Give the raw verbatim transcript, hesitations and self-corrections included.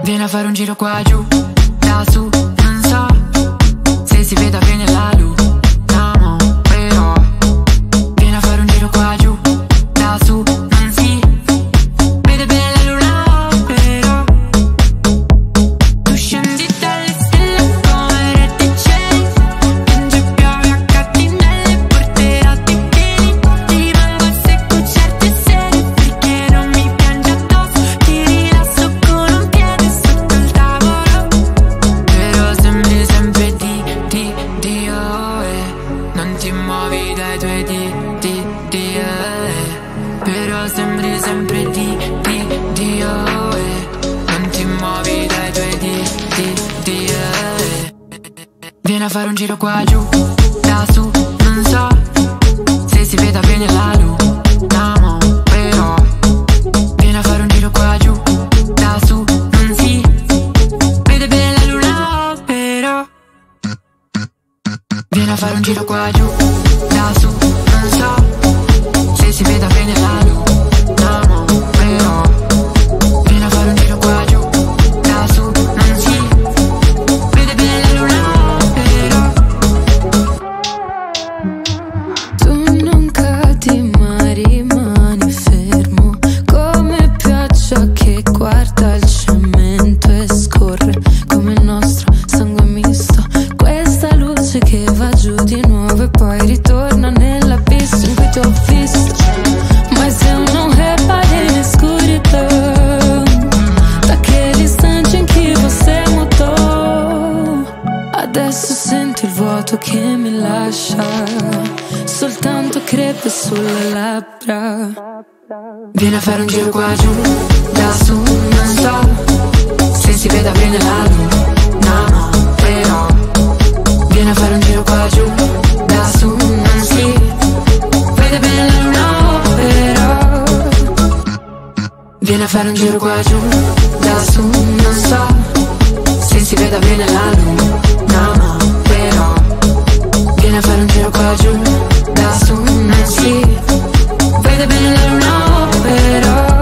Vieni a fare un giro qua giù, da su, non so se si veda bene la luce, no, però vieni a fare un giro qua giù, da su, non si vede bene la luna, però tu scendi dalle stelle come reticenti, piange piove a cattinelle, porterò te pieni, ti rimango a secco certe sere, perché non mi piangi addosso, ti rilasso con un piede sotto il tavolo, però sembri sempre di, di, di, oh, eh. Non ti muovi dai tuoi di, di, di, eh. Però sembri sempre di, di, di, oh, eh. Non ti muovi dai tuoi di, di, di, eh. Vieni a fare un giro qua giù, da su, non so se si veda bene la luce, no, però vieni a fare un giro qua giù, da su, non si vede bene la luna, però vieni a fare un giro qua giù, da su, non so se si veda bene la luce, no, però vieni a fare un giro qua giù, da su, non si vede bene la luna, però Tu non cadi mai, rimani fermo come pioggia che guarda il cemento e scorre come il nostro sangue misto. Questa luce che va giù di nuovo e poi ritorna nell'abisso in cui ti ho visto. Mas eu não reparei na escuridão daquele instante em que você mudou. Adesso sento il vuoto che mi lascia soltanto crepe sulle labbra. vieni a fare un giro qua giù, da su, non so se si veda bene la luce, no, però vieni a fare un giro qua giù, da su, non si vede bene la luna, però vieni a fare un giro qua giù, da su, non so se si veda bene la luce, no, però vieni a fare un giro qua giù, da su, non si vede bene la luna, però